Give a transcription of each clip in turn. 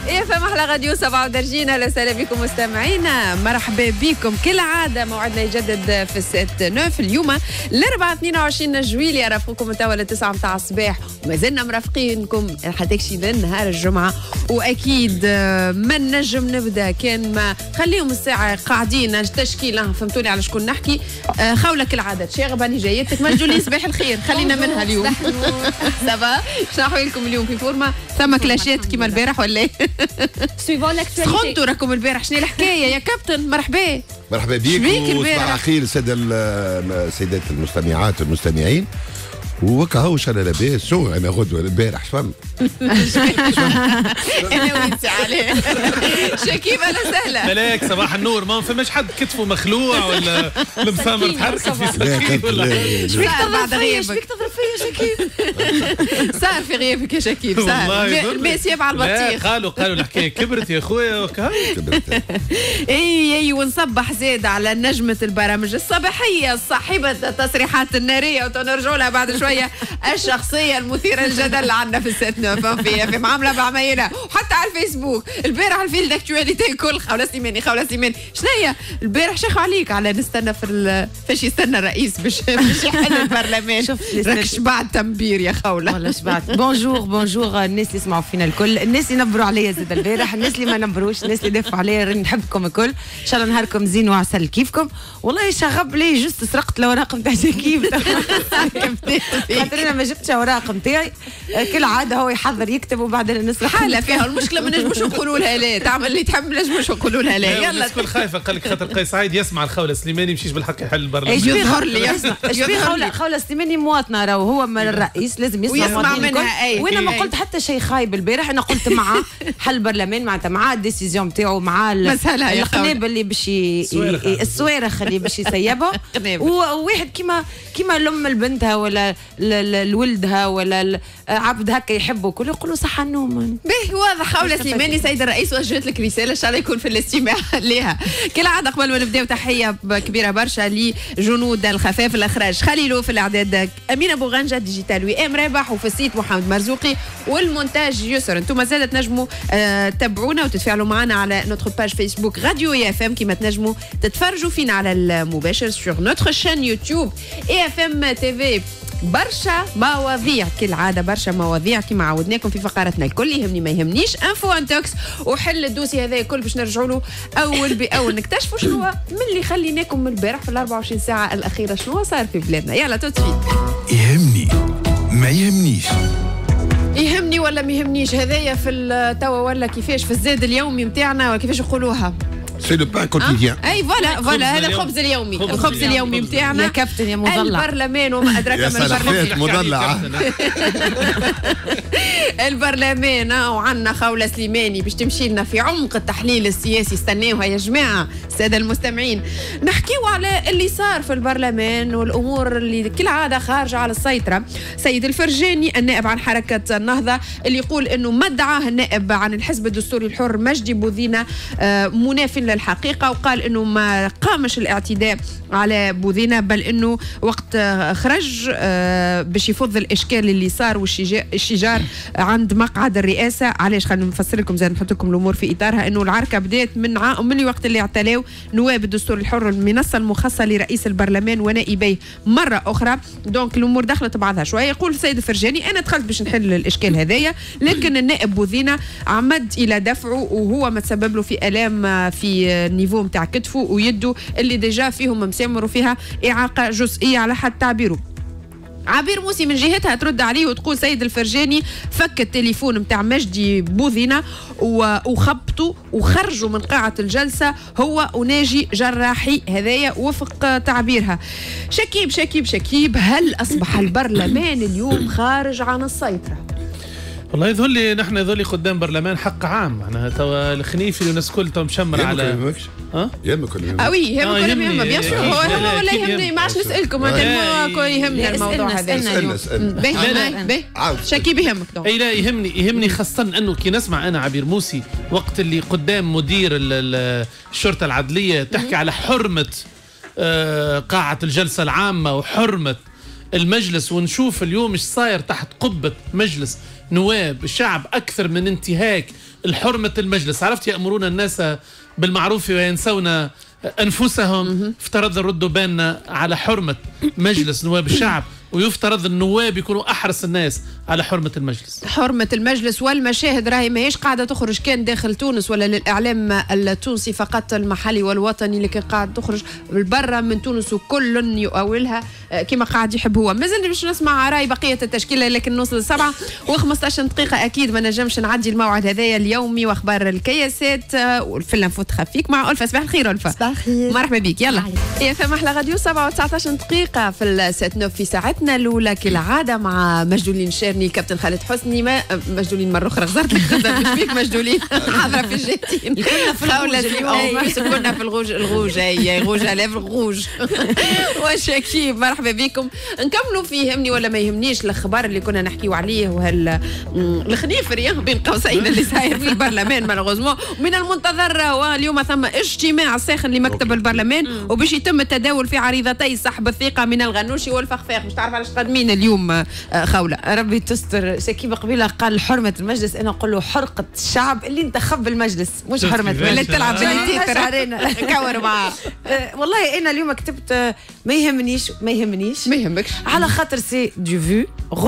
ايه فما احلى راديو 37. اهلا وسهلا بكم مستمعينا، مرحبا بكم كالعاده. موعدنا يجدد في الساعه 9 اليوم الاربعاء 22 جويلية. رافقكم توا للتسعة متاع الصباح وما زلنا مرافقينكم حتى كشي لنهار الجمعه. واكيد ما نجم نبدا كان ما خليهم الساعه قاعدين تشكيله. فهمتوني على شكون نحكي. خولة كالعاده شاغبه اني جايتك مجدولي صباح الخير. خلينا منها اليوم. سافا شنو احوالكم اليوم؟ في فورما؟ ثم كلاشات كيما البارح ولا ايه؟ سويفون لاكتواليتي. سخنتوا راكم البارح. شنو الحكايه يا كابتن؟ مرحبا. مرحبا بكم وصباح الخير سيدات المستمعات والمستمعين. وكا هو شانا لاباس. شو انا غدوه البارح شفم انا وانت عليه. شكيب اهلا وسهلا. ملاك صباح النور. ما فماش حد كتفه مخلوع ولا المسامر تحركت في سكين ولا شبيك تضرب فيا؟ شبيك تضرب فيا شكيب؟ صار في غيابك يا شكيب. صار الماس يابع على البطيخ. قالوا الحكايه كبرت يا خويا وكا كبرت. اي ونصبح زاد على نجمه البرامج الصباحيه صاحبه التصريحات الناريه وتنرجعوا لها بعد شويه. الشخصيه المثيره للجدل عندنا في الساتنا في معامله بعمايلها وحتى على الفيسبوك. البارح الفيل داكتواليتي الكل خوله سليماني. شنو هي البارح شيخوا عليك على نستنى فاش يستنى الرئيس باش يحل البرلمان. راك شبعت تنبير يا خوله والله شبعت. بونجور الناس اللي يسمعوا فينا الكل، الناس اللي نبروا عليا زاد البارح، الناس اللي ما نبروش، الناس اللي دافعوا عليا. نحبكم الكل ان شاء الله. نهاركم زين وعسل كيفكم. والله شغب لي جست سرقت الاوراق نتاع شكيب. خاطر انا ما جبتش اوراق نتاعي كالعاده. هو يحضر يكتب وبعدين نسرق. حاله فيها المشكله ما نجموش نقولوا لها لا. تعمل اللي تحب ما نجموش نقولوا لها لا. يلا الكل خايفه. قال لك خاطر قيس سعيد يسمع الخوله سليماني يمشيش بالحق يحل البرلمان. يظهر لي خوله سليماني مواطنه راهو هو من الرئيس لازم يسمع منها. وانا ما قلت حتى شيء خايب البارح. انا قلت مع حل البرلمان معناتها مع الديسيزيون نتاعو مع القنابل اللي باش الصواريخ اللي باش يسيبهم. وواحد كيما لام لبنتها ولا لولدها ولا عبد هكا يحبوا كل يقولوا صح النوم. به واضح. خوله سليماني سيد الرئيس وجهت لك رساله ان شاء الله يكون في الاستماع لها. كالعاده قبل ما نبداو تحيه كبيره برشا لجنود الخفاف. الاخراج خليلو، في الاعداد امينه بوغنجه، ديجيتال وام رابح، وفي السيت محمد مرزوقي، والمونتاج يسر. انتم مازال تنجموا تتابعونا وتتفاعلوا معنا على نوتر باج فيسبوك راديو اي اف ام. كما تنجموا تتفرجوا فينا على المباشر سور نوتر شان يوتيوب اي اف ام تي في. برشا مواضيع كالعاده، برشا مواضيع كما عودناكم في فقرتنا الكل. يهمني ما يهمنيش، انفو انتوكس، وحل الدوسي هذا الكل باش نرجعوا له اول باول نكتشفوا شنو من اللي خليناكم من البارح في ال 24 ساعه الاخيره شنو صار في بلادنا. يلا توتفيت. يهمني ما يهمنيش، يهمني ولا ما يهمنيش. هذايا في توا ولا كيفاش في الزاد اليومي نتاعنا ولا كيفاش يقولوها؟ سي لو بان كوتيديان. اي فوالا هذا الخبز اليومي. الخبز اليومي نتاعنا يا كابتن يا مضلع. البرلمان وما ادراك ما البرلمان. مضلع. البرلمان وعندنا خوله سليماني باش تمشي لنا في عمق التحليل السياسي. استناوها يا جماعه الساده المستمعين. نحكيو على اللي صار في البرلمان والامور اللي كالعاده خارجه على السيطره. سيد الفرجاني النائب عن حركه النهضه اللي يقول انه ما ادعاه النائب عن الحزب الدستوري الحر مجدي بوذينه مناف للحقيقه، وقال انه ما قامش الاعتداء على بوذينه بل انه وقت خرج باش يفض الاشكال اللي صار والشجار عند مقعد الرئاسه. علاش؟ خلينا نفسر لكم زي نحط لكم الامور في اطارها. انه العركه بدات من الوقت اللي اعتلاو نواب الدستور الحر المنصه المخصصه لرئيس البرلمان ونائبيه مره اخرى. دونك الامور دخلت بعضها شويه. يقول السيد الفرجاني انا دخلت باش نحل الاشكال هذايا، لكن النائب بوذينه عمد الى دفعه وهو ما تسبب له في الام في النيفو نتاع كتفه ويده اللي ديجا فيهم مسامر وفيها اعاقه جزئيه على حد تعبيره. عبير موسي من جهتها ترد عليه وتقول سيد الفرجاني فك التليفون نتاع مجدي بوذينه وخبطوا وخرجوا من قاعه الجلسه هو وناجي جراحي. هذايا وفق تعبيرها. شكيب هل اصبح البرلمان اليوم خارج عن السيطره؟ والله يظهر لي نحن يظهر قدام برلمان حق عام. معناها توا الخنيفي والناس كل تو مشمر على يهمك ولا يهمك؟ يهمك بيان سور. هو ولا يهمني ما عادش نسالكم. يهمنا الموضوع هذا. باهي شكيب يهمك. اي لا يهمني خاصه انه كي نسمع انا عبير موسي وقت اللي قدام مدير الشرطه العدليه تحكي على حرمه قاعه الجلسه العامه وحرمه المجلس ونشوف اليوم ايش صاير تحت قبة مجلس نواب الشعب أكثر من انتهاك الحرمة المجلس. عرفت يأمرون الناس بالمعروف وينسون أنفسهم. افترض نردوا بالنا على حرمة مجلس نواب الشعب، ويفترض النواب يكونوا أحرص الناس على حرمة المجلس. حرمة المجلس والمشاهد راهي ماهيش قاعدة تخرج كان داخل تونس ولا للإعلام التونسي فقط المحلي والوطني، لكن قاعد تخرج برا من تونس وكل يؤولها كما قاعد يحب هو. مازلنا باش نسمع راي بقية التشكيلة، لكن نوصل 7:15 دقيقة أكيد ما نجمش نعدي الموعد هذايا اليومي وأخبار الكياسات في الانفوت خفيك مع ألفة. صباح الخير ألفة. صباح الخير. مرحبا بك. يلا يا فما أحلى راديو 7:19 دقيقة في السات نوف في ساعتنا الأولى كالعادة مع مجدولين شيرني كابتن خالد حسني. ما مجدولين مرة أخرى غزرت لك غزرت مش فيك مجدولين حاضرة في الجاتين كنا في الغوج كنا في الغوج أي غوج على في الغوج وشكيب. مرحبا بكم. نكملوا في يهمني ولا ما يهمنيش الأخبار اللي كنا نحكيو عليه وهال الخنيفر بين قوسين اللي صاير في البرلمان مالغوزمون. من المنتظر واليوم ثم اجتماع ساخن لمكتب البرلمان وباش يتم التداول في عريضتي سحب الثقة من الغنوشي والفخفاخ. مش تعرف علاش قادمين اليوم خولة. ربي تستر. شكيب قبيله قال حرمة المجلس، انا نقول له حرقة الشعب اللي انتخب المجلس مش حرمة اللي تلعب بالتيتر علينا كور معاه. والله انا اليوم كتبت ما يهمنيش ما يهمكش على خاطر سي دو فيو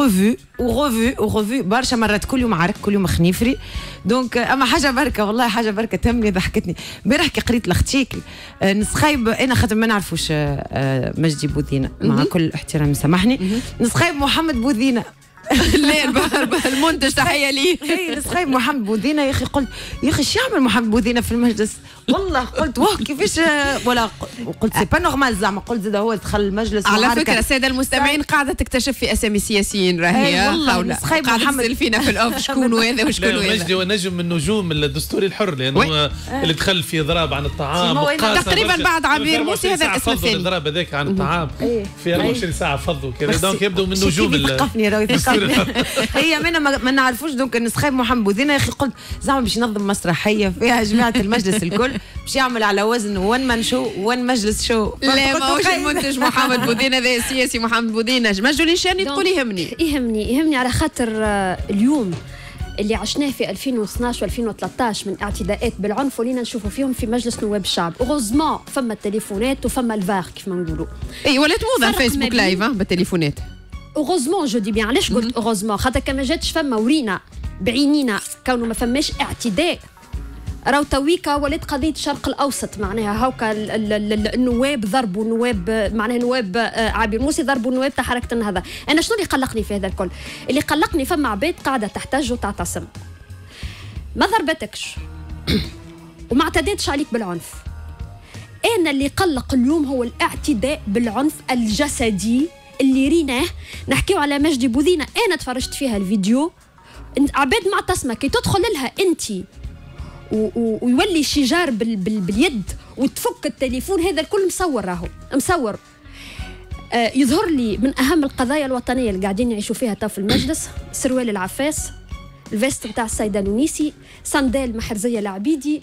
ريفو برشا مرات، كل يوم عرك كل يوم خنيفري. دونك اما حاجه بركه والله حاجه بركه تهمني ضحكتني. امبارح كي قريت الارتيكل نسخايب انا خاطر ما نعرفوش مجدي بوذينه مع كل احترام سامحني، نسخايب محمد بوذينه لا المنتج تحيه ليه. نسخايب محمد بوذينه يا اخي. قلت يا اخي ايش يعمل محمد بوذينه في المجلس؟ والله قلت واه كيفاش ولا قلت سي با نورمال زعما. قلت زاد هو دخل المجلس. على فكره الساده المستمعين قاعده تكتشف في اسامي سياسيين راهي والله قاعده تسال فينا في الاوف شكون هذا وشكون هذا. مجدي هو نجم من نجوم الدستوري الحر لانه اللي دخل في ضراب عن الطعام تقريبا بعد عبير موسي. هذا الاسم الثاني الضرب هذاك عن الطعام في 24 ساعه فضوا كذا. دونك يبدو من نجوم يثقفني راهو يثقفني. هي منا ما نعرفوش. دونك نسخايب محمد بوذينه يا اخي قلت زعما باش ينظم مسرحيه فيها جماعه المجلس الكل باش يعمل على وزن وين من شو وين مجلس شو. لا ماهوش المنتج محمد بوذينه هذا السياسي محمد بوذينه. مجدولين شيرني تقول يهمني على خاطر اليوم اللي عشناه في 2012 و2013 من اعتداءات بالعنف ولينا نشوفوا فيهم في مجلس نواب الشعب. اوغوزمون فما التليفونات وفما الفار كيف ما نقولوا. اي ولات موضه الفيسبوك لايف بالتليفونات. اوغوزمون جو دي بيان. علاش قلت اوغوزمون؟ خاطر كما جاتش فما ورينا بعينينا كونه ما فماش اعتداء راهو تويكا ولات قضيه الشرق الاوسط. معناها هاوكا النواب ضربوا نواب، معناها نواب عابر موسي ضربوا نواب تاع حركه النهضه. انا شنو اللي قلقني في هذا الكل؟ اللي قلقني فما عباد قاعده تحتج وتعتصم ما ضربتكش وما اعتدتش عليك بالعنف. انا اللي قلق اليوم هو الاعتداء بالعنف الجسدي اللي ريناه. نحكيو على مجدي بوذينه. انا تفرجت فيها الفيديو عباد معتصمه كي تدخل لها انت ويولي شجار باليد وتفك التليفون. هذا الكل مصور راهو مصور. يظهر لي من اهم القضايا الوطنيه اللي قاعدين نعيشوا فيها تو في المجلس سروال العفاس، الفيست بتاع السيده لونيسي، صندال محرزيه العبيدي،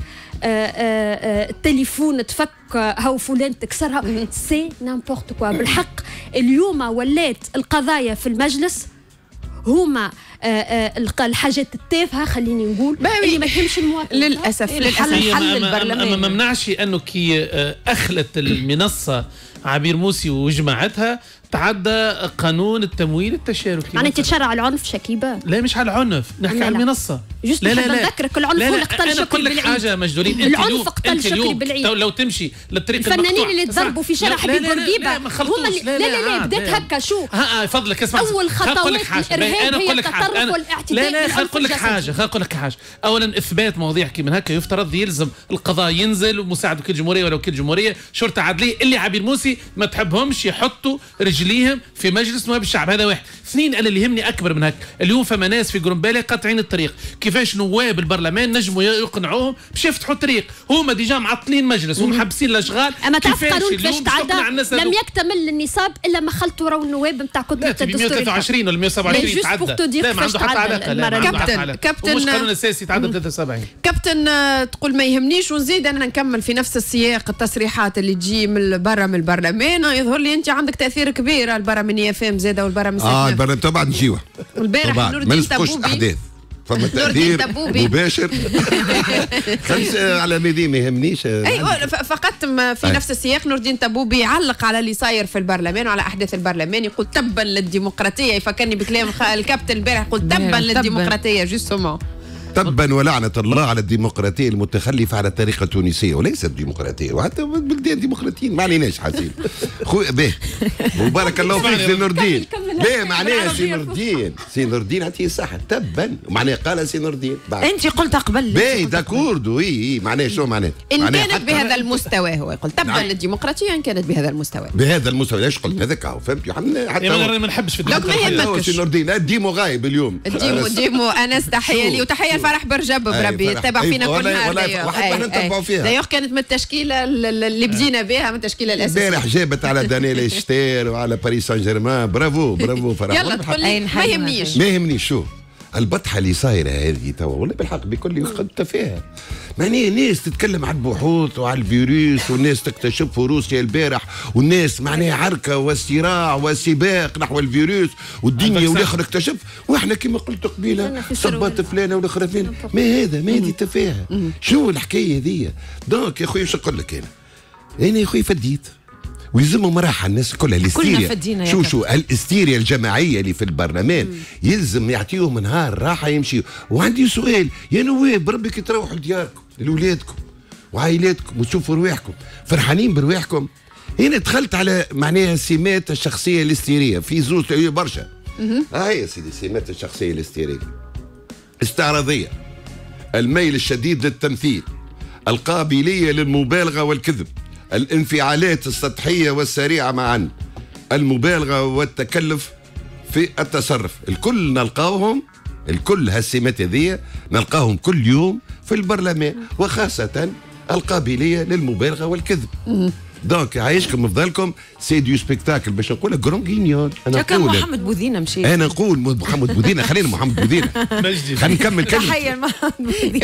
التليفون تفك هاو فلان تكسرها. سي نامبورت كوا. بالحق اليوم ولات القضايا في المجلس هما الحاجات التافهه خليني نقول اللي ما تهمش المواطن. للاسف الحل البرلمان ما منعش انه كي اخلت المنصه عبير موسي وجماعتها تعدى قانون التمويل التشاركي. يعني تتشرع العنف شكيبه؟ لا مش على العنف، نحكي على المنصه. لا نذكرك العنف هو اللي قتل شكري بالعيد. انا اقول لك حاجه مجدولين. العنف قتل شكري بالعيد. لو تمشي للطريق الفنانين اللي تضربوا في شارع حبيب بورقيبه هما لا بدات هكا. شو فضلك اسمع. اول خطوات الارهاب هي التطرف والاعتداء. لا خليني اقول لك حاجه. اولا اثبات مواضيع كي من هكا يفترض يلزم القضاء ينزل ومساعد وكيل جمهوريه ولا وكيل جمهوريه شرطه عدليه اللي عبير موسي ما تحبهمش يحطوا رجليهم في مجلس نواب الشعب. هذا واحد. اثنين، انا اللي يهمني اكبر من هك اليوم فما ناس في قرنبالة قاطعين الطريق. كيف كيفاش نواب البرلمان نجموا يقنعوهم باش يفتحوا طريق. هما ديجا معطلين مجلس ومحبسين الاشغال. اما تعرف قانون كيفاش تعدى لم يكتمل النصاب الا ما خلطوا راهو النواب نتاع كتله الدستور 123 ولا 127 تعدى. لا ما عنده حتى علاقه. كابتن مش قانون اساسي تعدى 73. كابتن تقول ما يهمنيش، ونزيد انا نكمل في نفس السياق. التصريحات اللي تجي من برا من البرلمان يظهر لي انت عندك تاثير كبير. البرلمانيه فام زاده والبرلمان البرلمان طبعا نجيوه البارح نور الدين تبوبي فما تأثير مباشر. على مدي ما يهمنيش. ايوه فقط في نفس السياق نور الدين تبوبي يعلق على اللي صاير في البرلمان وعلى احداث البرلمان، يقول تبا للديمقراطيه. يفكرني بكلام الكابتن البارح، يقول تبا للديمقراطيه جوستومون. تبا ولعنة الله على الديمقراطية المتخلفة على الطريقة التونسية، وليست ديمقراطية، وحتى بلدان ديمقراطيين ما عليناش حسين. باهي وبارك الله فيك سي نور الدين. باهي معناها سي نور الدين عطيه الصحة. تبا معناها قال سي نور الدين. أنت قلت قبل. باهي داكوردو. معناها شو معناها؟ إن كانت بهذا المستوى، هو يقول تبا للديمقراطية إن كانت بهذا المستوى. بهذا المستوى ليش قلت هذاك؟ فهمت حتى ما نحبش في الديمقراطية. سي نور الدين الديمو غايب اليوم. الديمو أنس تحية لي وتحية فرح برجب بربي تابع فينا كل نهار. وحتى احنا نتبعوا فيها. دايوغ كانت من التشكيله اللي بدينا بها، من التشكيله الاساسيه. امبارح جابت على دانيال اشتير وعلى باريس سان جيرمان. برافو فرح. يلا تقول لي ما يهمنيش. شو البطحه اللي صايره هذه توا والله بالحق بكل تفاهه. معناها ناس تتكلم عن البحوث وعلى الفيروس، والناس تكتشف روسيا البارح، والناس معناها عركه وصراع وسباق نحو الفيروس، والدنيا والاخر اكتشف، واحنا كما قلت قبيله صبات فلانه والاخر فلانه. ما هذه تفاهه. شو الحكايه هذه؟ دونك يا خويا واش نقول لك انا يا خويا فديت ويلزمهم راحه الناس كلها. الاستيريا شو الاستيريا الجماعيه اللي في البرلمان يلزم يعطيهم نهار راحه يمشيوا. وعندي سؤال يا نواب، بربي كي تروحوا لدياركم لولادكم وعائلاتكم وتشوفوا رواحكم فرحانين برواحكم. هنا دخلت على معناها السمات الشخصيه الاستيريه في زوز برشا. هاي يا سيدي السمات الشخصيه الاستيريه: استعراضيه، الميل الشديد للتمثيل، القابليه للمبالغه والكذب، الانفعالات السطحية والسريعة معا، المبالغة والتكلف في التصرف. الكل نلقاهم، الكل هالسمات هذه نلقاهم كل يوم في البرلمان، وخاصة القابلية للمبالغة والكذب. دونك عايشكم افضلكم سي دو سبيكتاكل باش نقول جرون غينيون. انا نقول محمد بوذينه مشي. انا نقول محمد بوذينه. خلينا محمد بوذينه. خلينا نكمل كلمه. تحيه محمد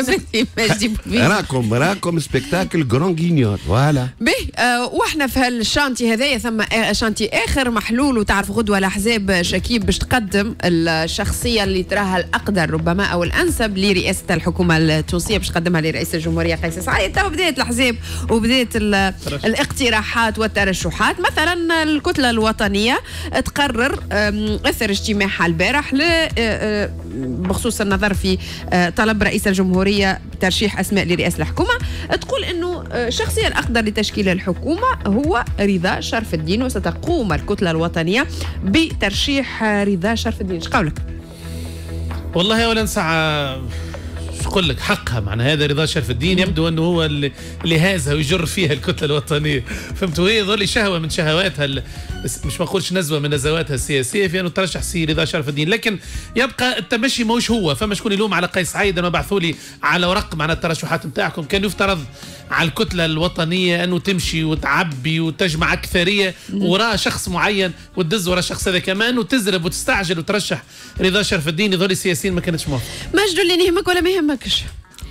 بوذينه. راكم سبيكتاكل جرون غينيون. فوالا باهي. واحنا في هالشانتي هذايا ثم شانتي اخر محلول. وتعرف غدوه الاحزاب شكيب باش تقدم الشخصيه اللي تراها الاقدر ربما او الانسب لرئاسه الحكومه التونسيه، باش تقدمها لرئيس الجمهوريه قيس سعيد. تو بدات الاحزاب وبدات الاقتراحات والترشحات. مثلا الكتله الوطنيه تقرر اثر اجتماعها البارح بخصوص النظر في طلب رئيس الجمهوريه بترشيح اسماء لرئاسه الحكومه، تقول انه الشخصيه الاقدر لتشكيل الحكومه هو رضا شرف الدين، وستقوم الكتله الوطنيه بترشيح رضا شرف الدين. ايش قولك؟ والله اولا ساعه نقول لك حقها. معنى هذا رضا شرف الدين يبدو انه هو اللي هازها ويجر فيها الكتله الوطنيه، فهمت؟ وهي ظل شهوه من شهواتها، مش ما نقولش نزوه من نزواتها السياسيه في انه ترشح سي رضا شرف الدين. لكن يبقى التمشي موش هو. فما شكون يلوم على قيس سعيد انه بعثوا لي على ورق معنى الترشحات نتاعكم. كان يفترض على الكتله الوطنيه انه تمشي وتعبي وتجمع اكثريه وراء شخص معين، وتدز وراء الشخص هذا كمان وتزرب وتستعجل وترشح رضا شرف الدين. يظل السياسيين ما كانتش موافقه. مجدو اللي يهمك ولا ما يهمكش؟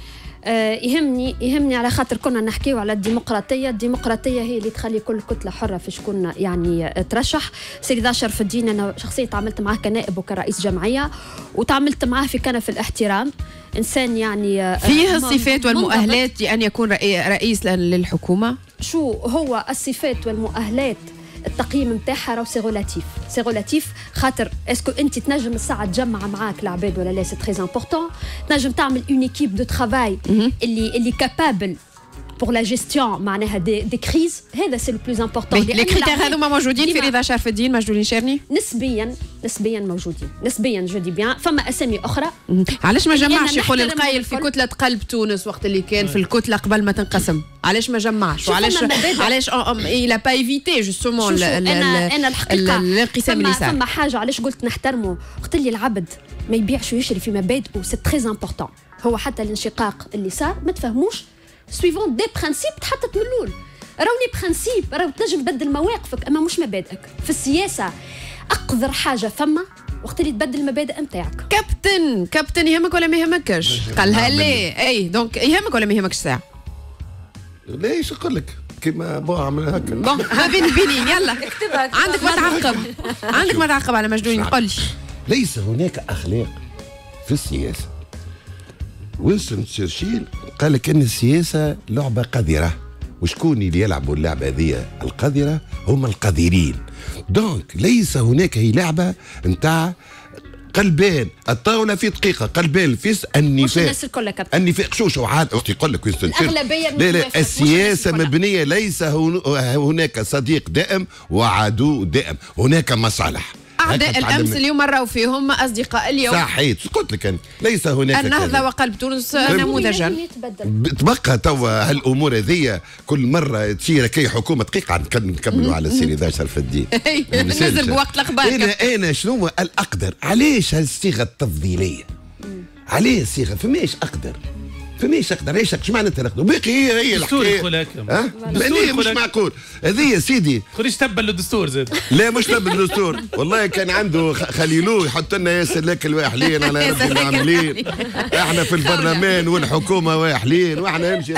يهمني على خاطر كنا نحكيو على الديمقراطيه. الديمقراطيه هي اللي تخلي كل كتله حره في شكون يعني ترشح. سي رضا شرف الدين انا شخصيا تعاملت معاه كنائب وكرئيس جمعيه، وتعاملت معاه في كنف الاحترام. انسان يعني فيه الصفات والمؤهلات لان يكون رئيس للحكومه. شو هو الصفات والمؤهلات؟ التقييم نتاعها راهو سي غولاتيف خاطر اسكو انت تنجم الساعه تجمع معاك العباد ولا لا؟ سي تري امبورطون. تنجم تعمل اون ايكيب دو ترافاي اللي كابابل pour la gestion معناها دي كريز. هذا سي لو بلوز امبورطون. لي كريتير هذوما موجودين في رضا شرف الدين؟ مجدولين شيرني نسبيا موجودين. نسبيا جو دي بيان. فما اسامي اخرى. علاش ما جمعش؟ يقول القايل في كتله قلب تونس وقت اللي كان في الكتله قبل ما تنقسم. علاش ما جمعش؟ وعلاش il a pas évité justement انا الحقيقه الانقسام اللي صار. فما حاجه علاش قلت نحترمه. قلت لي العبد ما يبيعش ويشري في مبادئه. سي تري امبورطون. هو حتى الانشقاق اللي صار ما تفهموش سويفون دي برانسيب تحطت من الاول. راهو لي برانسيب راهو تنجم تبدل مواقفك اما مش مبادئك. في السياسه اقذر حاجه فما وقت اللي تبدل المبادئ نتاعك. كابتن يهمك ولا ما يهمكش؟ قالها لي اي دونك يهمك ولا ما يهمكش ساعه؟ ليش اقول لك كيما بو عمل هكا بون ها بينين يلا اكتبها. عندك ما تعقب على مجنون يقولش. ليس هناك اخلاق في السياسه. وينستون تشرشيل قال لك ان السياسه لعبه قذره، وشكون اللي يلعبوا اللعبه هذه القذره؟ هم القذرين. دونك ليس هناك هي لعبه نتاع قلبين الطاوله في دقيقه، قلبين الفيس النفاق. مش الناس الكل كابتن. النفاق شو عاد وقت يقول لك وينستون الاغلبيه لا السياسه مبنيه ليس هناك صديق دائم وعدو دائم، هناك مصالح. أعداء الأمس اليوم مروا فيهم أصدقاء اليوم. صحيح قلت لك أنا ليس هناك النهضة وقلب تونس نموذجا. تبقى توا هالأمور هذيا كل مرة تصير كي حكومة دقيقة نكملوا على السيد شرف الدين. نزل بوقت الأخبار. أنا شنو الأقدر؟ علاش هالصيغة التفضيلية؟ علاش الصيغة؟ فماش أقدر. ليش ايش معناتها ناخذ باقي هي الحكايه ها مش معقول هذه يا سيدي. خليش تبل للدستور زاد. لا مش تبل للدستور والله كان عنده خليلوه يحط لنا ياسر لك واحلين على رب العاملين. احنا في البرلمان والحكومه واحلين واحنا نمشي.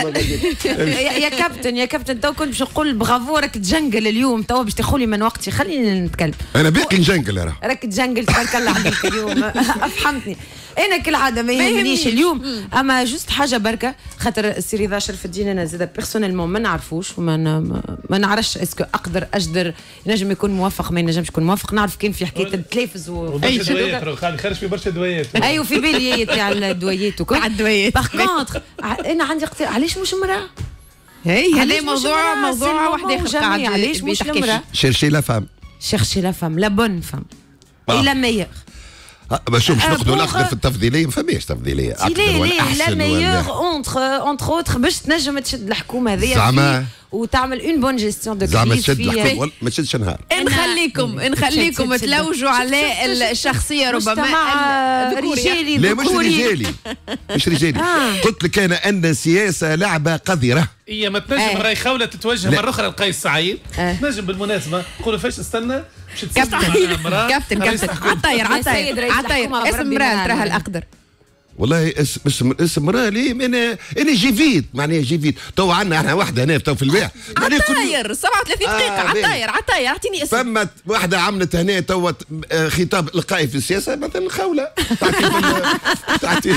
يا كابتن تو كنت باش نقول برافو راك تجنجل اليوم تو باش تاخذ لي من وقتي خليني نتكلم. انا باقي نجنجل راك تجنجل تبارك الله عليك اليوم. افهمتني انا كالعاده ما يهمنيش اليوم اما جوست حاجه بركه خاطر السي رضا شرف الدين انا زاد بيرسونيلمون ما نعرفوش وما نعرفش اسكو اقدر ينجم يكون موافق ما ينجمش يكون موافق. نعرف كان في حكايه التلفز اي شيء خارج في برشا دوايات. ايوه في بالي تاع الدوايات وكل الدوايات. باغ كونتر انا عندي علاش مش امراه؟ هذا موضوع واحد علاش مش امراه؟ شيرشي لا فام لا بون فام الى ميور. باش ناخذوا الاخضر في التفضيليه ما فماش تفضيليه اكثر والاحسن لا ميور اونتر اوتر باش تنجم تشد الحكومه هذيا زعما وتعمل اون بون جيستيون دو كريز. زعما تشد الحكومه ما تشدش نهار. نخليكم تلوجوا على الشخصيه ربما رجالي. لا مش رجالي قلت لك انا ان السياسه لعبه قذره. هي ما تنجم راهي خوله تتوجه مره اخرى لقيس سعيد. تنجم بالمناسبه نقولوا فاش استنى كابتن عطاير اسم مراه تراها الاقدر. والله اسم مراه لي انا جيفيت معناها جيفيت تو عندنا احنا واحده هنا تو في البيع عطاير 37 دقيقه عطاير اعطيني اسم. فما واحده عملت هنا تو خطاب القائي في السياسه مثلا خوله تعطي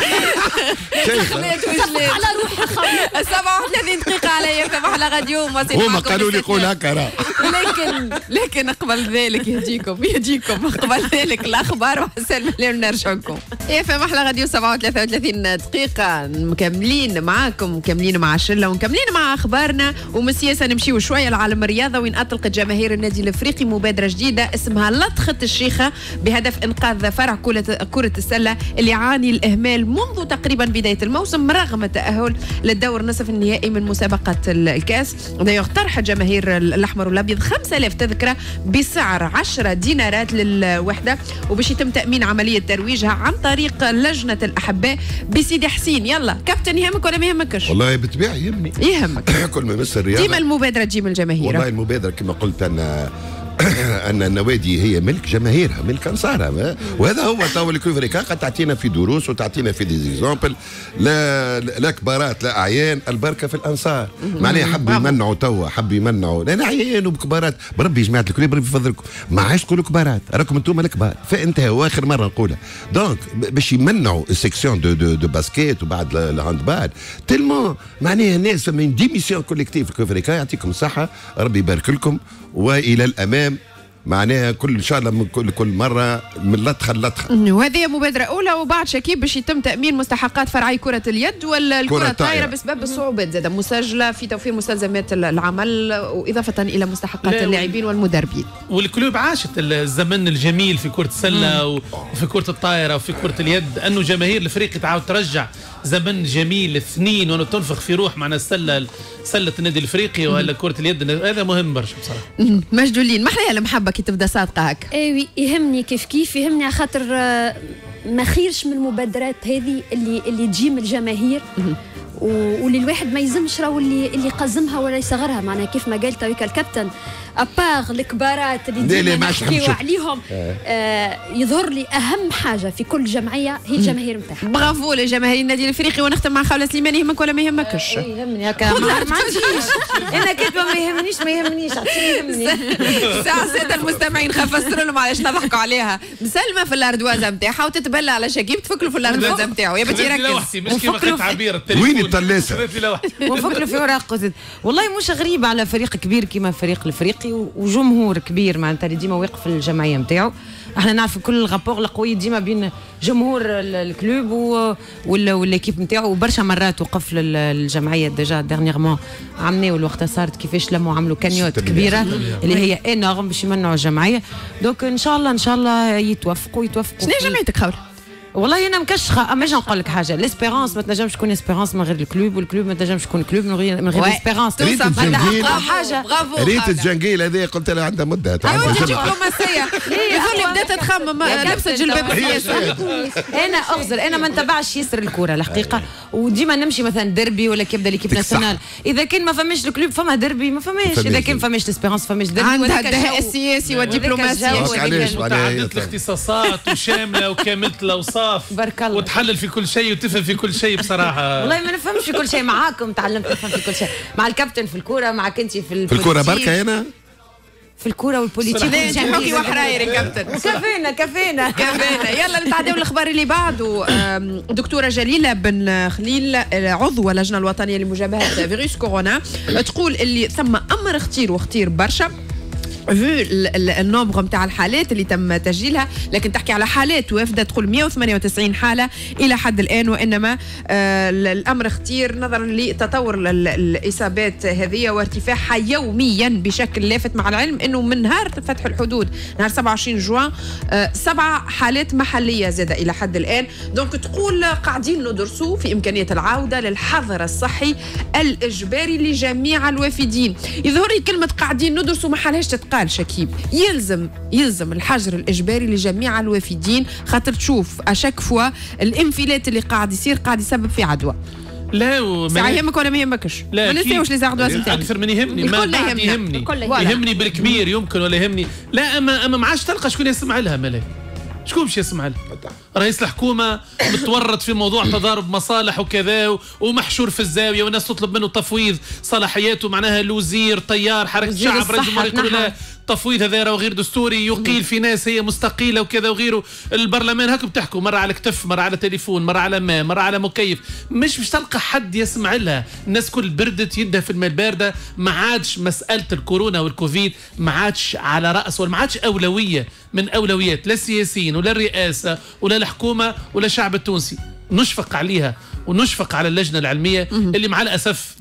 على روحي خوله 37 دقيقه عليا في محلى غاديو هما قالوا لي قول هكا لكن قبل ذلك يهديكم قبل ذلك الاخبار وسلم نرجع لكم في محلى غاديو 33 دقيقة مكملين معاكم مكملين مع الشلة ومكملين مع أخبارنا ومن السياسة نمشيو شوية لعالم الرياضة وين أطلقت جماهير النادي الأفريقي مبادرة جديدة اسمها لطخة الشيخة بهدف إنقاذ فرع كرة السلة اللي يعاني الإهمال منذ تقريبا بداية الموسم رغم التأهل للدور نصف النهائي من مسابقة الكأس. طرح جماهير الأحمر والأبيض 5000 تذكرة بسعر 10 دينارات للوحدة وباش يتم تأمين عملية ترويجها عن طريق لجنة الأحباء بسيدي حسين. يلا كابتن يهمك ولا ما يهمكش؟ والله بالطبيعة يهمك كل ما مس الرياضة ديما المبادرة تجي من الجماهير. والله المبادرة كما قلت أن النوادي هي ملك جماهيرها ملك انصارها وهذا هو تو الكوفريكا قد تعطينا في دروس وتعطينا في ديزيزامبل لا كبارات لا اعيان البركه في الانصار معناها حب يمنعوا لان اعيان وكبارات بربي يا جماعه الكل بربي يفضلكم ما عادش تقولوا كبارات راكم انتم الكبار فانتهى واخر مره نقولها دونك باش يمنعوا السيكسيون دو باسكيت وبعد الهاندبال تلمو معناها الناس من ديميسيون كوليكتيف الكوفريكا يعطيكم الصحه ربي يبارك لكم والى الامام معناها ان شاء الله من كل مره من لطخه لطخه. وهذه مبادره اولى وبعد شكيب باش يتم تامين مستحقات فرعي كره اليد والكره الطايره بسبب الصعوبات زاده مسجله في توفير مستلزمات العمل واضافه الى مستحقات اللاعبين والمدربين. والكلوب عاشت الزمن الجميل في كره السله وفي كره الطايره وفي كره اليد انه جماهير الافريقي تعاود ترجع زمن جميل اثنين وانه تنفخ في روح معنا سله النادي الافريقي ولا كره اليد هذا مهم برشا بصراحه. مجدولين ما احنا المحبه كي تبدا صادقه هكا. ايوي يهمني كيف يهمني على خاطر ما خيرش من المبادرات هذه اللي تجي من الجماهير واللي الواحد ما يلزمش راهو اللي قزمها ولا يصغرها. معناها كيف ما قال تويك الكابتن اباغ الكبارات اللي ديما نحكيو عليهم يظهر لي اهم حاجه في كل جمعيه هي الجماهير نتاعها. برافو لجماهير النادي الافريقي. ونختم مع خوله سليمان. يهمك ولا ما يهمكش؟ يهمني هكا ما عنديش انا كاتبه ما يهمنيش يهمني. ساعه ساده المستمعين خفسروا لهم علاش نضحكوا عليها. مسلمه في الاردوازه نتاعها وتتبلى على شكيب تفكلوا في الاردوازه نتاعو. يا بنتي ركز. مش كيما تعبير وين الطلاسه؟ ونفكروا في اوراق. والله مش غريب على فريق كبير كيما الفريق الافريقي وجمهور كبير معناتها اللي ديما واقف في الجمعيه نتاعو. احنا نعرف كل الغابور القوي ديما بين جمهور الكلوب والليكيب نتاعو. وبرشا مرات وقف الجمعيه ديجا ديرنييرمون عملوا الوقت صارت كيفاش لموا عملوا كانيوت كبيره اللي هي انورم باش يمنعوا الجمعيه. دونك ان شاء الله يتوفقوا. شنو جمعيتك خوله؟ والله انا مكشخه. اما جا نقول لك حاجه، ليسبيرونس ما تنجمش تكون اسبيرونس من غير الكلوب، والكلوب ما تنجمش تكون كلوب من غير ليسبيرونس. حاجه ريت الجنقيل هذه قلت لها عندها مده دبلوماسيه. يقول بدات تخمم لبست جلباب السياسه. انا اغزر انا ما نتبعش ياسر الكوره الحقيقه، وديما نمشي مثلا ديربي ولا كيبدا ليكيب ناسيونال. اذا كان ما فماش الكلوب فما ديربي ما فماش، اذا كان فماش ليسبيرونس فماش ديربي. عندها الدهاء السياسي والدبلوماسيه ومتعدده الاختصاصات وشامله وكامله الاوصاف بارك الله، وتحلل في كل شيء وتفهم في كل شيء بصراحه. والله ما نفهمش في كل شيء معاكم، تعلمت نفهم في كل شيء مع الكابتن في الكوره، معك انت في الكوره بركه هنا في الكوره والبوليتيك. حكي وحراير يا كابتن. كفينا يلا نتعداو الاخبار اللي بعده. دكتوره جليله بن خليل عضو اللجنه الوطنيه لمجابهه فيروس كورونا تقول اللي ثم امر اختير برشا في النومبر نتاع الحالات اللي تم تسجيلها، لكن تحكي على حالات وافده تقول 198 حاله الى حد الان، وانما الامر اختير نظرا لتطور الاصابات هذه وارتفاعها يوميا بشكل لافت، مع العلم انه من نهار فتح الحدود نهار 27 جوان 7 حالات محليه زاد الى حد الان. دونك تقول قاعدين ندرسوا في امكانيه العوده للحظر الصحي الاجباري لجميع الوافدين. يظهر لي كلمه قاعدين ندرسوا ما حالهاش تتقال شكيب، يلزم الحجر الاجباري لجميع الوافدين، خاطر تشوف اشاك فوا الانفلات اللي قاعد يصير قاعد يسبب في عدوى. لا ساعة يهمك ولا ما يهمكش؟ ما نساوش لي زاردواز نتاعي اكثر من يهمني، ما بعد يهمني بالكبير يمكن ولا يهمني. لا اما ما عادش تلقى شكون يسمع لها. ملاك شكون باش يسمع لها؟ رئيس الحكومه متورط في موضوع تضارب مصالح وكذا ومحشور في الزاويه، والناس تطلب منه تفويض صلاحياته، معناها الوزير طيار حركه الشعب رئيس الجمهوريه يقولوا لا التفويض هذا راه غير دستوري، يقيل في ناس هي مستقيله وكذا وغيره. البرلمان هكا بتحكوا مره على كتف، مره على تليفون، مره على ماء، مره على مكيف، مش تلقى حد يسمع لها. الناس كل بردت يدها في الماء البارده. ما عادش مساله الكورونا والكوفيد ما عادش على راس ولا ما عادش اولويه من اولويات لا السياسيين ولا الرئاسه ولا الحكومه ولا الشعب التونسي. نشفق عليها ونشفق على اللجنه العلميه اللي مع الاسف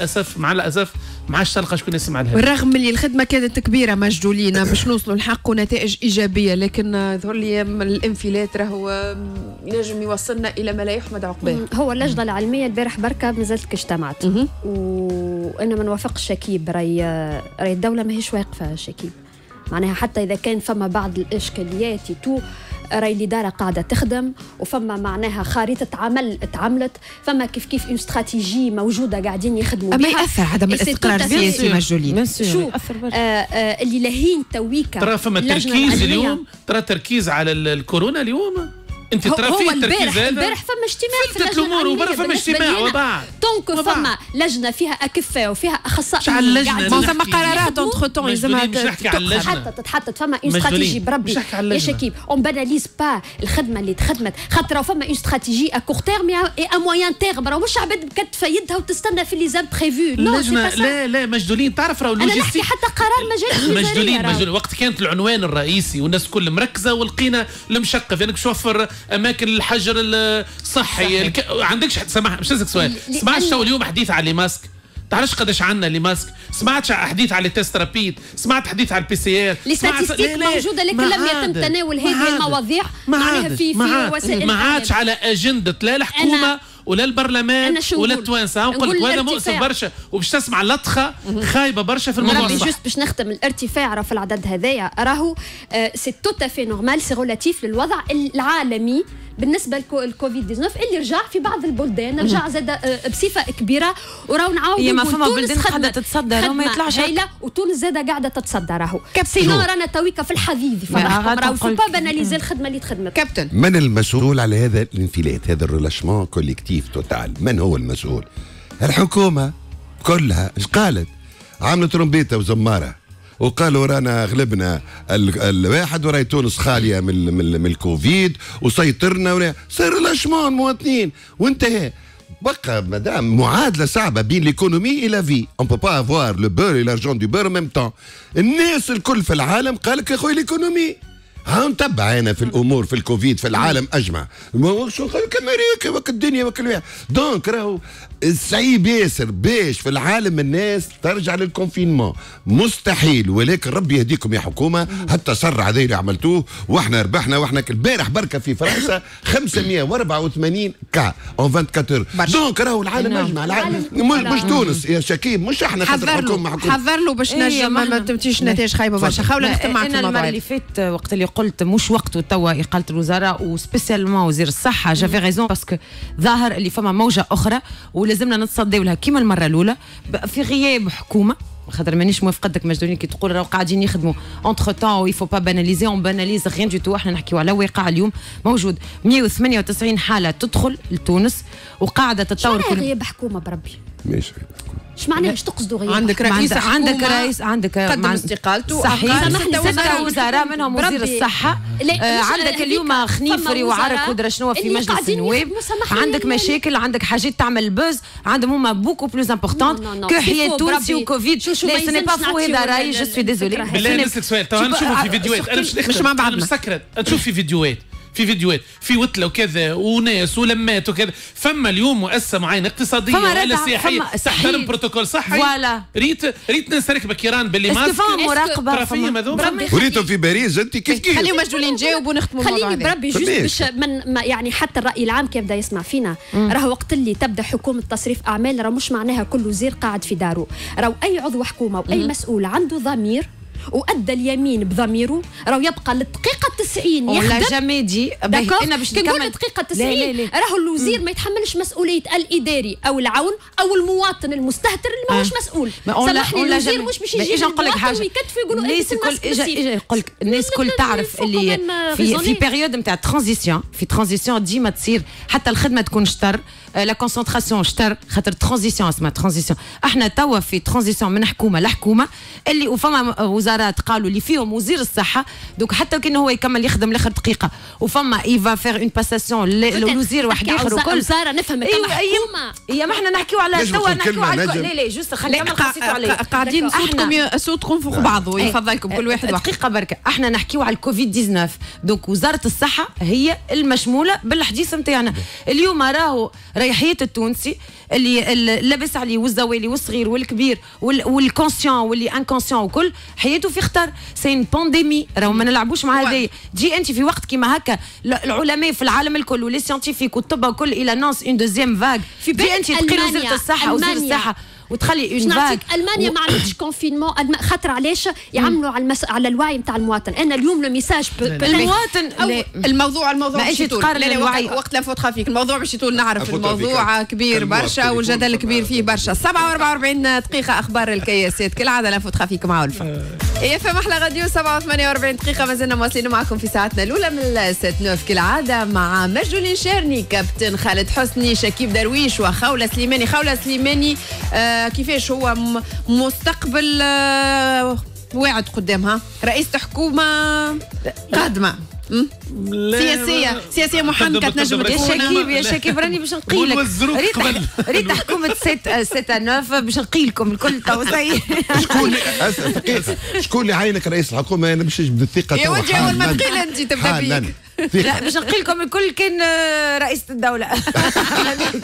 ما عادش تلقى شكون يسمع لها، رغم اللي الخدمه كانت كبيره مجدولين باش نوصلوا لحق ونتائج ايجابيه، لكن يظهر لي الانفلات راهو ينجم يوصلنا الى ما لا يحمد عقباه. هو اللجنه العلميه البارح بركه مازالت اجتمعت، وانا ما نوافقش شكيب. راي الدوله ماهيش واقفه شكيب، معناها حتى اذا كان فما بعض الاشكاليات راي الإدارة قاعدة تخدم، وفما معناها خريطة عمل تعملت، فما كيف اون استراتيجي موجودة قاعدين يخدموا بها. أما يأثر عدم الاستقرار السياسي مجهولين. شو اللي لاهين تويكا ترى فما تركيز اليوم، ترى تركيز على الكورونا اليوم. انت ترى في التركيز هذا البارح فما اجتماع في الامور وبرا فما اجتماع وبعد دونك فما لجنه فيها اكفاء وفيها اخصائيين. شحال اللجنه ما ثم قرارات اونتخ طون لازمها تتحطت فما اون استراتيجي بربي يا شكيب. اون باناليز با الخدمه اللي تخدمت، خاطر فما اون استراتيجي ا كور تيرم اي ا موين تيرم، راه مش عباد بكتف يدها وتستنى في لي زام بريفو. اللجنه لا مجدولين. تعرف راهو اللوجيستيك حتى قرار ما جاش مجدولين. وقت كانت العنوان الرئيسي والناس كل مركزه ولقينا المشقف يعني توفر اماكن الحجر الصحي. عندكش سمح مش لازم سؤال. سمعتش تو اليوم حديث على ماسك؟ تعرفش قداش عندنا لي ماسك؟ سمعتش حديث على التست رابيد؟ سمعت حديث على البي سي ار؟ الاستاتيستيك موجوده لكن لم يتم تناول هذه المواضيع معناها في وسائل ما عادش على اجنده لا الحكومه ولا البرلمان ولا التوانسه. نقول لك وهذا مؤسف برشا وباش تسمع لطخه خايبه برشا في الموضوع. ربي جوست باش نختم، الارتفاع راه في العدد هذايا راهو سي تو افي نورمال، سي ريلاتيف للوضع العالمي بالنسبه للكوفيد 19 اللي رجع في بعض البلدان، رجع زاد بصفه كبيره. وراهو نعاودوا ما فما بلدان قاعده تتصدى وما يطلعش هيلا، وتونس زاد قاعده تتصدى. راهو سينو رانا تويكا في الحضيض فرحكم. راهو فو با باناليزي الخدمه اللي تخدمت. كابتن، من المسؤول على هذا الانفلات، هذا الريلاشمون كوليكتيف توتال؟ من هو المسؤول؟ الحكومه كلها. ايش قالت؟ عملت ترومبيته وزماره وقالوا رانا غلبنا الواحد وراي تونس خاليه من الكوفيد وسيطرنا صار ريلاشمون مواطنين وانتهى. بقى مدام معادله صعبه بين ليكونومي الى في، اون بو با افوار لو بور اي لارجون دو بور ميم طون. الناس الكل في العالم قال لك يا خويا ليكونومي ها نتبع انا في الامور في الكوفيد في العالم اجمع. شو كاميريكا وك الدنيا وك الواحد. دونك راهو صعيب ياسر باش في العالم الناس ترجع للكونفينمون، مستحيل. ولكن ربي يهديكم يا حكومه، حتى سرع هذا اللي عملتوه واحنا ربحنا. واحنا البارح بركه في فرنسا 584 كا اون 24 اور. دونك راهو العالم اجمع، العالم مش تونس يا شكيب، مش احنا حذر له باش نجم ما تمشيش نتائج خايبه برشا. خاوله نختم معك في الموضوع. المره اللي فات وقت اللي قلت مش وقته توا إقالة الوزراء وسبيسيالمون وزير الصحة، جافي ريزون باسكو ظاهر اللي فما موجة أخرى ولازمنا نتصداو لها كيما المرة الأولى في غياب حكومة. خاطر مانيش موافقتك مجدوني كي تقول راهو قاعدين يخدموا اونتر طون ويفو با باناليزي، اون باناليز غيان دو تو. احنا نحكيو على واقع اليوم موجود 198 حالة تدخل لتونس وقاعدة تتطور. شنو غياب حكومة بربي؟ ماشي اش معناها باش تقصدوا غياب؟ عندك رئيس عندك رئيس، عندك قدم استقالته. صحيح، 6 وزراء منهم وزير الصحة. عندك اليوم خنيفري وعرك ودرا شنو في مجلس النواب. عندك مشاكل، عندك حاجات تعمل بوز، عندهم هما بوكو بلوز امبورطون كو حياة تونسي وكوفيد. لا سي ني با فو هذا راي، جو سوي ديزولي. بالله نسألك سؤال، تو نشوفوا في فيديوهات. انا مش مع بعضنا مسكرت تشوف في فيديوهات في وتله وكذا وناس ولمات وكذا. فما اليوم مؤسسه معينه اقتصاديه ولا سياحيه تحترم بروتوكول صحي. فوالا ريت ناس راكبه كيران باللي ماسك. فما مراقبه. وريتو في باريس انت كيف خليهم مجدولين نجاوب ونختموا الموضوع. خليني بربي جوست باش يعني حتى الراي العام كيف بدا يسمع فينا. راهو وقت اللي تبدا حكومه تصريف اعمال راه مش معناها كل وزير قاعد في داره. راهو اي عضو حكومه واي مسؤول عنده ضمير وادى اليمين بضميره راهو يبقى للدقيقه 90 يخدم. ولا جامي دي انا باش نكمل الدقيقه 90 راهو الوزير ما يتحملش مسؤوليه الاداري او العون او المواطن المستهتر اللي ماهوش مسؤول. سامحني الوزير مش باش يجي نقول لك حاجه ويكتف يقولوا الناس الكل يقول لك الناس الكل تعرف اللي في بيريود نتاع ترانزيسيون، في ترانزيسيون ديما تصير حتى الخدمه تكون شطر، لا كونسنتراسيون شطر، خاطر ترانزيسيون اسمها ترانزيسيون. احنا توا في ترانزيسيون من حكومه لحكومه اللي وفما وزارات قالوا اللي فيهم وزير الصحه دوك حتى كان هو يكمل يخدم لاخر دقيقه وفما ايفا فير اون باساسيون للوزير واحد اخر وكل وزاره نفهم حكومه. هي ما احنا نحكيو على توا نحكيو على لا جوست خلينا قاعدين صوتكم فوق بعض يفضلكم كل واحد دقيقه بركه. احنا نحكيو على الكوفيد 19 دونك وزاره الصحه هي المشموله بالحديث نتاعنا اليوم. راهو حياة التونسي اللي لابس عليه والزوالي والصغير والكبير والكونسيون واللي انكونسيون وكل حياته في خطر. سين بانديمي راهو ما نلعبوش مع هذايا. جي انت في وقت كيما هكا العلماء في العالم الكل ولي سيانتيفيك والطب الكل الى نانس اون دوزيام فاغ. جي انت تقري وزيره الصحه وزير الصحه وتخلي اون فاغ. المانيا ما عملتش كونفينمون خاطر علاش يعملوا على الوعي نتاع المواطن. انا اليوم لو ميساج المواطن الموضوع باش تقارن الوعي وقت لا فوت خفيف. الموضوع باش يطول نعرف الموضوع كبير برشا والجدل كبير فيه برشا. 7:44 دقيقة أخبار الكياسات كالعادة لا فوت خفيف مع ألفا. إيه فما أحلى راديو 7:48 دقيقة. ما زلنا مواصلين معكم في ساعتنا الأولى من الست نوف كالعادة مع مجدولين شيرني، كابتن خالد حسني، شكيب درويش وخولة سليماني. خولة سليماني كيفاش هو مستقبل واعد قدامها رئيسة حكومة قادمة سياسية محنكة تنجم تكون. يا شكيب راني باش نقيل لك ريت حكومة 6/9 باش نقيل لكم الكل تو شكون اللي عينك رئيس الحكومة؟ انا باش نجبد الثقة يا وجهي اول ما تقيل انت تبدا بيك. لا باش نقيل لكم الكل كان رئيسة الدولة.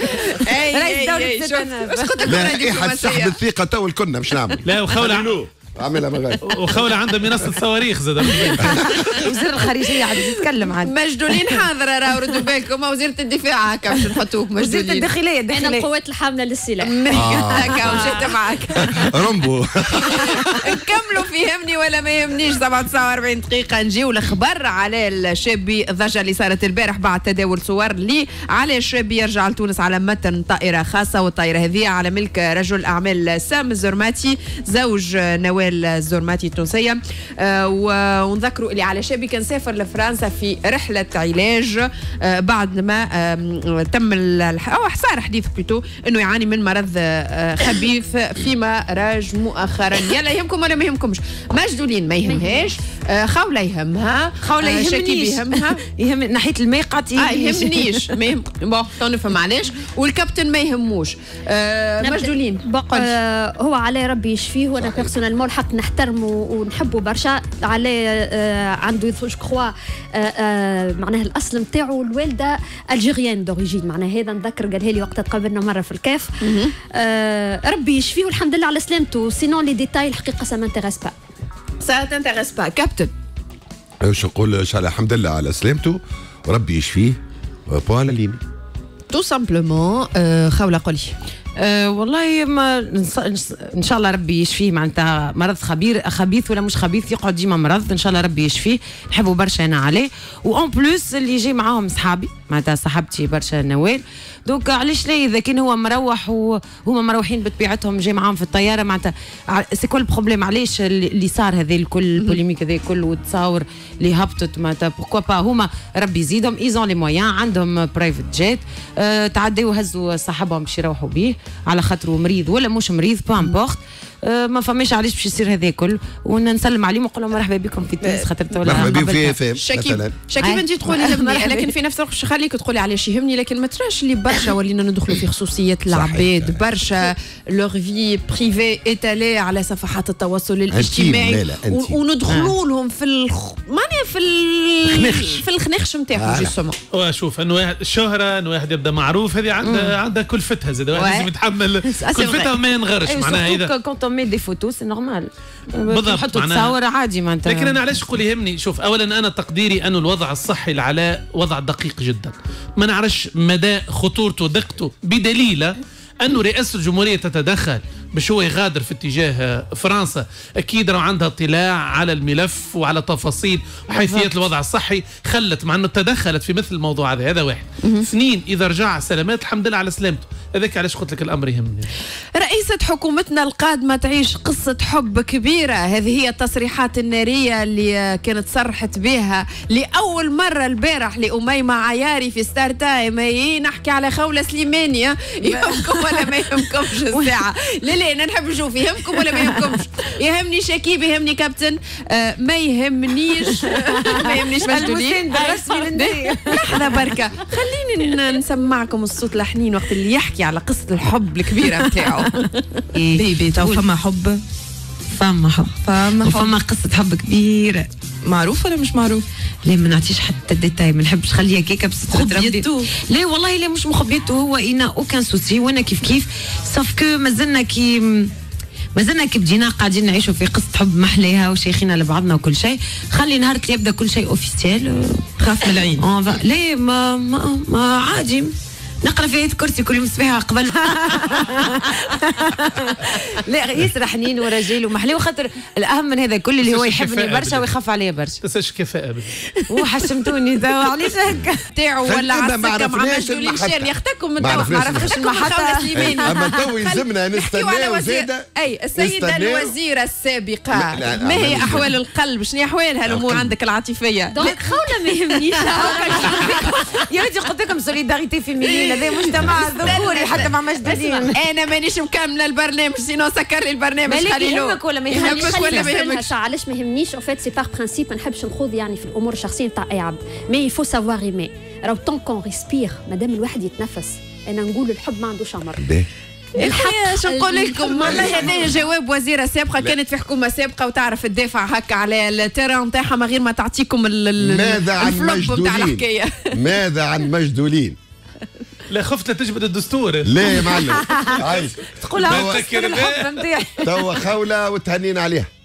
رئيس دولة 6/9. لا سحب الثقة تو الكلنا باش نعمل. لا وخولة عاملها مغارب. وخولة عندها منصة صواريخ زاد. وزير الخارجية عاد يتكلم عاد. مجدولين حاضرة راهو ردوا بالكم. وزيرة الدفاع هكا باش نحطوك مجدولين. وزيرة الداخلية أنا القوات الحاملة للسلاح. هكا وجيت معك. رامبو. نكملوا في يهمني ولا ما يهمنيش. 47 دقيقة نجيو الخبر على الشابي الضجة اللي صارت البارح بعد تداول صور اللي على الشابي يرجع لتونس على متن طائرة خاصة، والطائرة هذه على ملك رجل أعمال سام الزرماتي زوج نوال الزرماتي التونسية. ونذكروا اللي على شابي كان سافر لفرنسا في رحلة علاج بعد ما تم أو صار حديث بلوتو أنه يعاني من مرض خبيث فيما راج مؤخرا. يلا يهمكم ولا ما يهمكمش؟ مجدولين ما يهمهاش، خولة يهمها، خولة يهمنيش، يهم ناحية الماء قاطي يهمنيش ما يهم. بون نفهم علاش. والكابتن ما يهموش. مجدولين هو عليه ربي يشفيه، وانا بيرسونيلمون الحق نحترمه ونحبه برشا. عليه عنده جو كخوا معناها الاصل نتاعو الوالده الجيريان دوريجين، معناها هذا نذكر قالها لي وقت تقابلنا مره في الكاف. ربي يشفيه والحمد لله على سلامته. سينون لي ديتاي الحقيقه سا مانتيريس با. سا تانتيريس با. كابتن واش نقول؟ ان شاء الله الحمد لله على سلامته وربي يشفيه. بوالا ليني تو سامبلومون. خولة قولي. والله ما ان شاء الله ربي يشفيه. معناتها مرض خبيث ولا مش خبيث يقعد ديما مرض. ان شاء الله ربي يشفيه، نحبه برشا انا عليه. وان بلوس اللي جاي معاهم صحابي، معناتها صاحبتي برشا نوال. دونك علاش لا اذا كان هو مروح وهما مروحين بطبيعتهم جاي معاهم في الطياره. معناتها سي كل بروبليم علاش اللي صار هذا الكل البوليميك هذا الكل والتصاور اللي هبطت. معناتها بوركوا با هما ربي يزيدهم ايزون لي مويان، عندهم برايفت جيت. تعداو هزوا صاحبهم باش يروحوا بيه على خاطره مريض ولا مش مريض با امبورت. ما فماش علاش باش يصير هذا كل. ونسلم عليهم ونقول لهم مرحبا بكم في تونس خاطر تولى مرحبا بكم في FM. شكيب انت تقولي يهمني لكن في نفس الوقت خليك تقولي علاش يهمني. لكن ما تراش اللي برشا ولينا ندخلوا في خصوصيات العباد برشا لوغ في بريفي ايتالي على صفحات التواصل الاجتماعي وندخلوا لهم في معناها في الخنخش نتاعهم جوستومون. وشوف انه واحد الشهره انه واحد يبدا معروف هذه عندها كلفتها زاد. واحد لازم يتحمل كلفتها وما ينغرش. معناها اذا مي دي فوتو سي نورمال بالضبط نحطوا تصاور عادي معناتها. لكن انا علاش نقول يهمني؟ شوف اولا انا تقديري انه الوضع الصحي العلاء وضع دقيق جدا، ما نعرفش مدى خطورته ودقته، بدليل انه رئاسه الجمهوريه تتدخل باش هو يغادر في اتجاه فرنسا. اكيد راه عندها اطلاع على الملف وعلى تفاصيل وحيثيات الوضع الصحي، خلت مع انه تدخلت في مثل الموضوع هذا واحد. اثنين، اذا رجع سلامات الحمد لله على سلامته. هذاك علاش قلت لك الامر يهمني. رئيسة حكومتنا القادمة تعيش قصة حب كبيرة. هذه هي التصريحات النارية اللي كانت صرحت بها لأول مرة البارح لأميمة عياري في ستار تايم. نحكي على خولة سليماني. يهمكم ولا ما يهمكمش الساعة؟ لا أنا نحب نشوف يهمكم ولا ما يهمكمش. يهمني شكيب، يهمني كابتن، ما يهمنيش ما يهمنيش مجدولين الرسمي. لحظة بركة خليني نسمعكم الصوت الحنين وقت اللي يحكي على قصة الحب الكبيرة بتاعه. بيبي تو فما حب، فما قصة حب كبيرة. معروف ولا مش معروف؟ لا ما نعطيش حتى ديتاي، ما نحبش خليها كيكه بس خبيته. لا والله لا مش مخبيته، هو إنا اوكان سوسي وانا كيف صاف كو مازلنا كي بدينا قاعدين نعيشوا في قصة حب محليها وشيخين لبعضنا وكل شيء. خلي نهار اللي يبدا كل شيء اوفيسيال خاف من العين. لا ما عادي نقرا في آية كرسي كل يوم الصباح قبل. لا ياسر حنين ورجال ومحلي، وخاطر الاهم من هذا كل اللي هو يحبني برشا ويخاف عليا برشا. تنساش كفاءة وحشمتوني توا علاش هكا تاعو ولا عسكر مع مجدولين شير يختكم من توا ما عرفتش المحطة سليماني. اما تو يلزمنا نستناو زاده. اي السيدة الوزيرة السابقة ما هي احوال القلب؟ شنو احوالها الامور عندك العاطفية؟ دونك خولة ما يهمنيش. يا ريت قلت لكم سوليداريتي فيمينين، هذا مجتمع ذكوري حتى مع مجدولين. انا مانيش مكمله البرنامج سينو سكر لي البرنامج. خلي له يهمك ولا ما يهمكش ولا ما يهمكش؟ علاش ما يهمنيش؟ او فيت سي باغ برانسيب، ما نحبش نخوض يعني في الامور الشخصيه نتاع اي عبد. مي يفو سافوار ايمي. راهو طون كون ريسبير، مادام الواحد يتنفس. انا نقول الحب ما عندوش عمر. الحقيقه شو نقول لكم، والله هذا جواب وزيره سابقه كانت في حكومه سابقه وتعرف تدافع هكا على التيران نتاعها من غير ما تعطيكم الفلوب نتاع الحكايه. ماذا عن مجدولين؟ لا خفت لا تجبد الدستور. لا يا معلم عايش تقولها الحب نتاعي توا خولة وتهنينا عليها.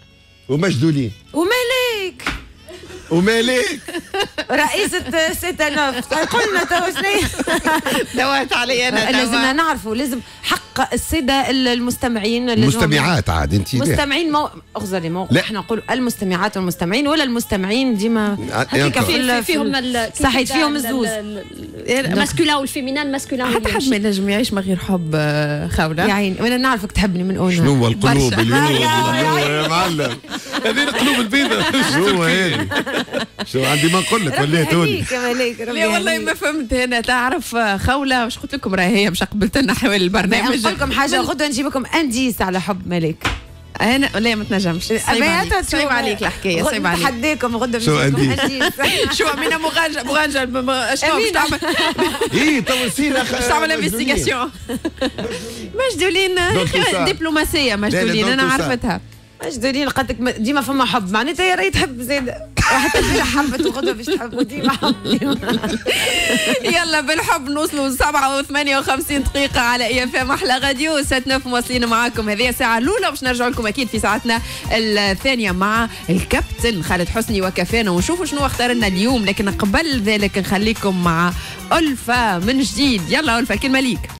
ومجدولين ومالك ومالك رئيسة سيتانوف قلنا تو شنو دوات علي انا لازم نعرفوا لازم حق الساده المستمعين المستمعات عاد انت مستمعين اغزري احنا نقول المستمعات والمستمعين ولا المستمعين ديما فيهم صحيح فيهم الزوز الماسكولين والفيمينان الماسكولين حتى حد ما ينجم يعيش من غير حب خوله يا عيني وانا نعرفك تحبني من اول شنو القلوب اليوم يا معلم هذه القلوب البيضاء شنو هذه شو عندي ما نقول لك ولا توني لا والله ما فهمت هنا تعرف خوله واش قلت لكم راهي هي مش قبلت لنا حوالي البرنامج نقول لكم حاجه غدوه نجيب لكم انديس على حب ملك انا لا ما تنجمش صعيب عليك الحكايه صعيب عليك نتحداكم غدوه شو انديس شو من مغانجه شنو باش تعمل ايه تو نسينا باش تعمل انفستيغاسيون مجدولين دبلوماسيه مجدولين انا عرفتها مجدولين قالت لك ديما فما حب معناتها يا ريت تحب زيد حتى البارح حبت وغدوه باش تحب ديما حب يلا بالحب نوصلوا 7 و58 دقيقة على اي اف ام احلى راديو 79 مواصلين معاكم هذه الساعة الأولى باش نرجعوا لكم أكيد في ساعتنا الثانية مع الكابتن خالد حسني وكفانا ونشوفوا شنو اختار لنا اليوم، لكن قبل ذلك نخليكم مع ألفا من جديد. يلا ألفا كلمة ليك.